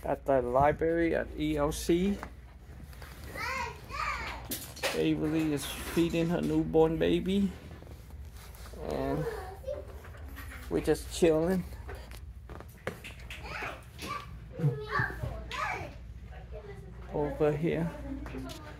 at the library at ELC. Avery is feeding her newborn baby, and we're just chilling. Over here.